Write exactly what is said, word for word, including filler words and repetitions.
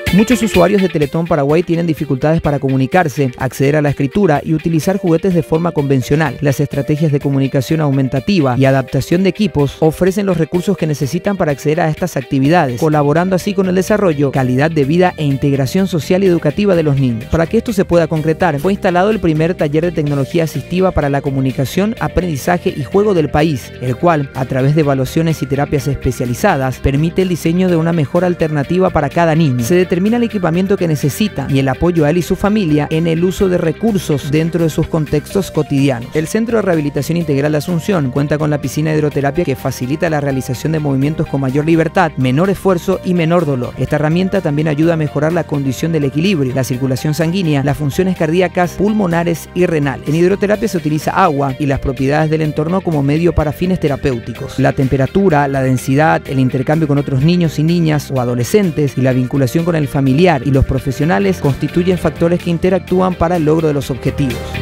Muchos usuarios de Teletón Paraguay tienen dificultades para comunicarse, acceder a la escritura y utilizar juguetes de forma convencional. Las estrategias de comunicación aumentativa y adaptación de equipos ofrecen los recursos que necesitan para acceder a estas actividades, colaborando así con el desarrollo, calidad de vida e integración social y educativa de los niños. Para que esto se pueda concretar, fue instalado el primer taller de tecnología asistiva para la comunicación, aprendizaje y juego del país, el cual, a través de evaluaciones y terapias especializadas, permite el diseño de una mejor alternativa para cada niño. Se determina el equipamiento que necesita y el apoyo a él y su familia en el uso de recursos dentro de sus contextos cotidianos. El Centro de Rehabilitación Integral de Asunción cuenta con la piscina de hidroterapia que facilita la realización de movimientos con mayor libertad, menor esfuerzo y menor dolor. Esta herramienta también ayuda a mejorar la condición del equilibrio, la circulación sanguínea, las funciones cardíacas, pulmonares y renales. En hidroterapia se utiliza agua y las propiedades del entorno como medio para fines terapéuticos. La temperatura, la densidad, el intercambio con otros niños y niñas o adolescentes y la vinculación con el familiar y los profesionales constituyen factores que interactúan para el logro de los objetivos.